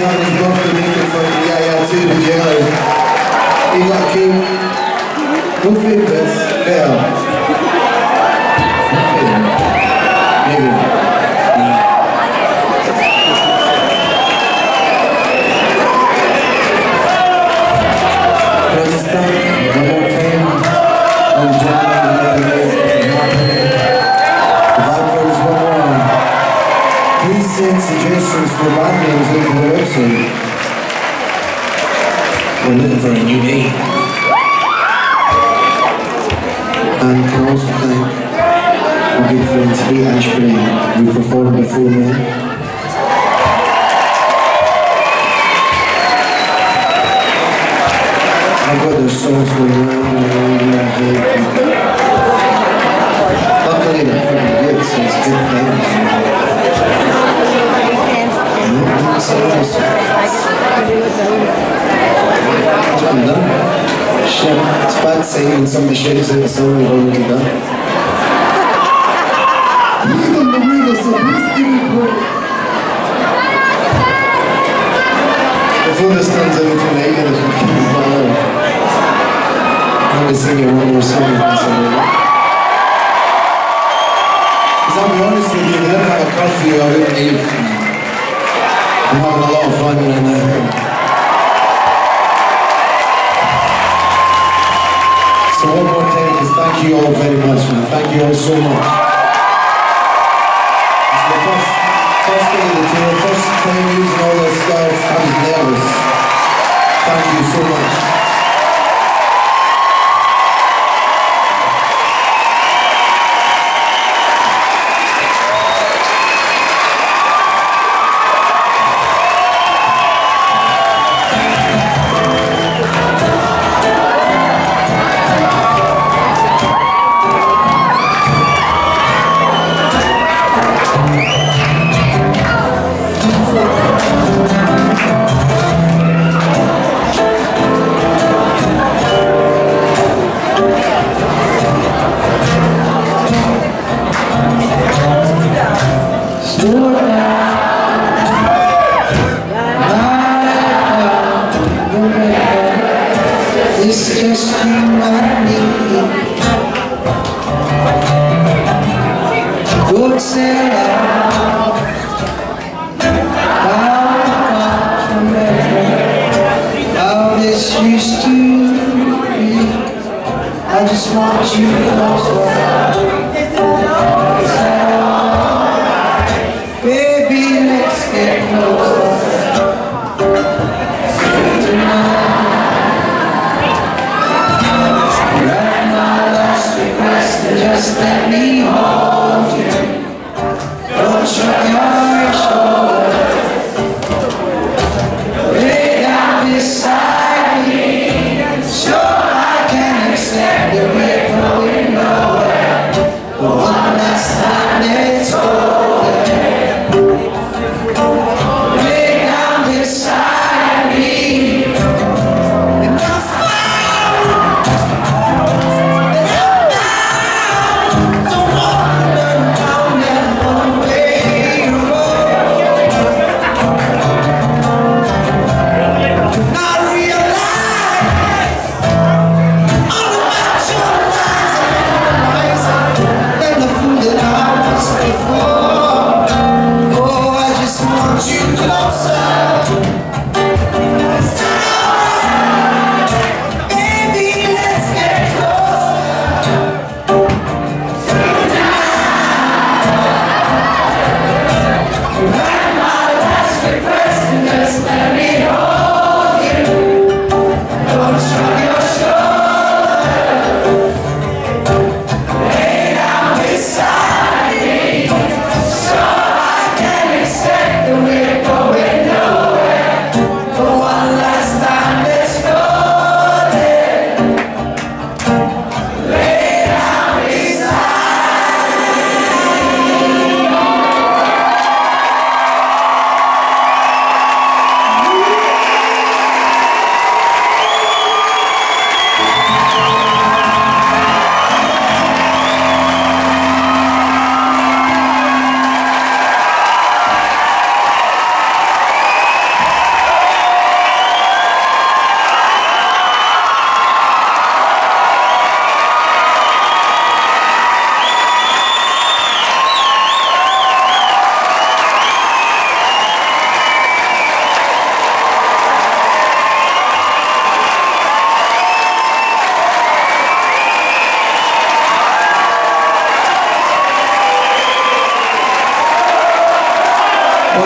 having his birthday meeting for the Yeah too, did you know? He got a cake. No favourites? Yeah. No favourites? Maybe. Yeah. Can I just thank one more time all the gentlemen and ladies happening. The Vipers, one more. Please send suggestions for band names into the website. We're looking for a new name. And can also thank our good friends Lee Ashbury, who performed before me. I've got their songs going round and round in my head. Luckily they're pretty good, so it's good things. That's what I'm done. Shit, it's bad saying when somebody shouts out a song you've already done. Even the real before this turns out into negative, we keep on. I'm going to sing you one more song. Because I'll be honest with you, if I didn't have a curfew, I wouldn't leave. I'm having a lot of fun right now. So one more time, just thank you all very much, man. Thank you all so much. It's the first day of the tour, first time using all this stuff. I was nervous. Thank you so much. It's just you and me. Don't say loud how forever, how this used to be. I just want you closer. Baby, let's get closer. Just let me hold you. Don't shrug your shoulders. Lay down beside me, so I can accept that we're going nowhere.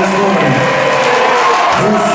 this one.